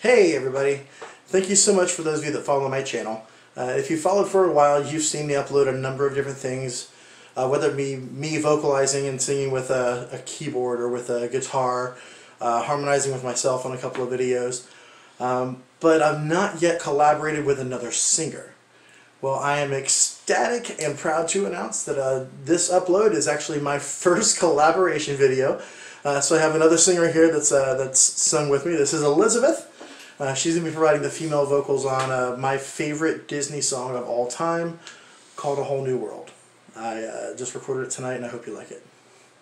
Hey everybody, thank you so much for those of you that follow my channel. If you followed for a while, you've seen me upload a number of different things, whether it be me vocalizing and singing with a keyboard or with a guitar, harmonizing with myself on a couple of videos, but I've not yet collaborated with another singer. Well, I am ecstatic and proud to announce that this upload is actually my first collaboration video. So I have another singer here that's sung with me. This is Elizabeth. She's going to be providing the female vocals on my favorite Disney song of all time, called A Whole New World. I just recorded it tonight and I hope you like it.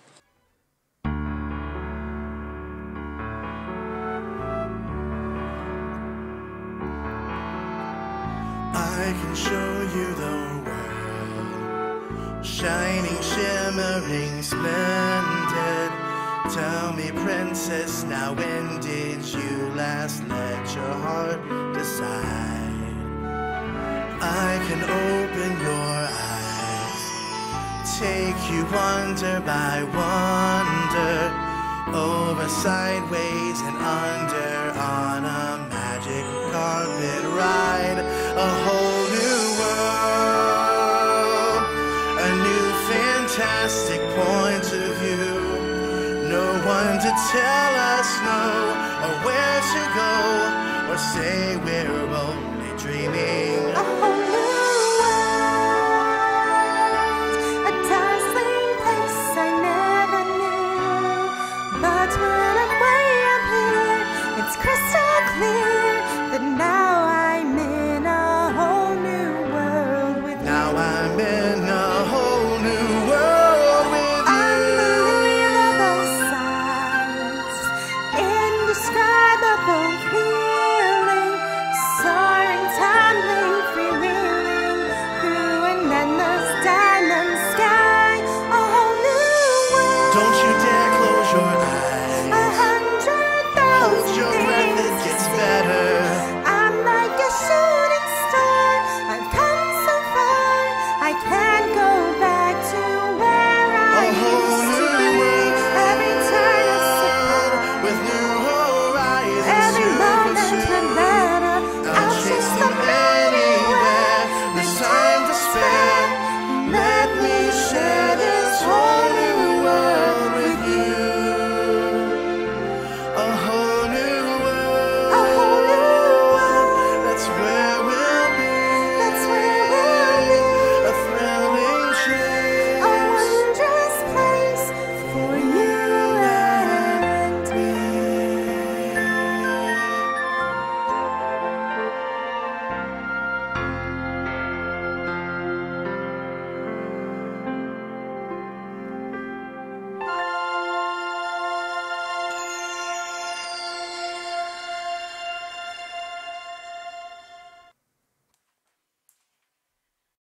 I can show you the world, shining, shimmering, splendid. Tell me, princess, now when did you last let your heart decide? I can open your eyes, take you wonder by wonder, over, sideways, and under, on a magic carpet ride. A whole new world, a new fantastic point of view. No one to tell us no, or where to go, or say we're only dreaming. A whole new world, a dazzling place I never knew. But when I'm way up here, it's crystal clear.